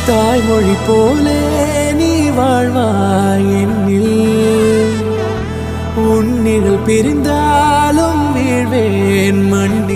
தாய்மொழி போலே நீ வாழ்வாய் என்னில். உன்னிகள் பிரிந்தாலும் வீழ்வேன் மண்ணில்.